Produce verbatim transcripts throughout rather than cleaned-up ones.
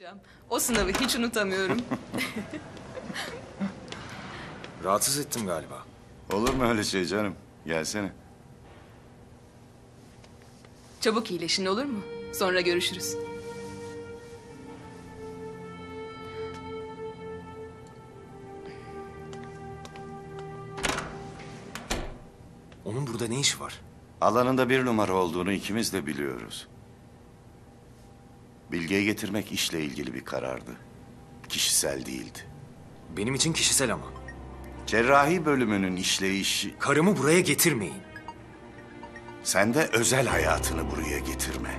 O sınavı hiç unutamıyorum. Rahatsız ettim galiba. Olur mu öyle şey canım? Gelsene. Çabuk iyileşin, olur mu? Sonra görüşürüz. Onun burada ne işi var? Alanında bir numara olduğunu ikimiz de biliyoruz. Bilge'yi getirmek işle ilgili bir karardı. Kişisel değildi. Benim için kişisel ama. Cerrahi bölümünün işleyişi... Karımı buraya getirmeyin. Sen de özel hayatını buraya getirme.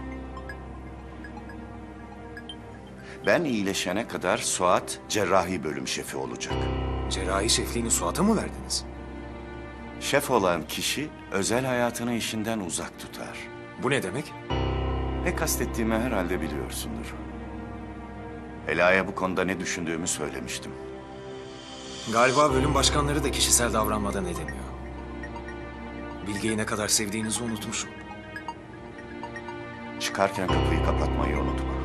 Ben iyileşene kadar Suat cerrahi bölüm şefi olacak. Cerrahi şefliğini Suat'a mı verdiniz? Şef olan kişi özel hayatını işinden uzak tutar. Bu ne demek? Ne kastettiğimi herhalde biliyorsundur. Ela'ya bu konuda ne düşündüğümü söylemiştim. Galiba bölüm başkanları da kişisel davranmadan edemiyor. Bilge'yi ne kadar sevdiğinizi unutmuşum. Çıkarken kapıyı kapatmayı unutma.